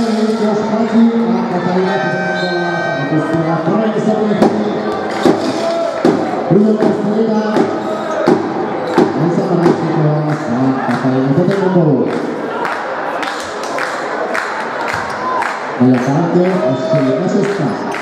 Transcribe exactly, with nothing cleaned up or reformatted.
kembali Jos Haji angka kalinya dengan bola satu setengah meraih sampai kini belum terlihat bisa meraih bola angka kalinya dengan nomor Maya Parker Asli Asista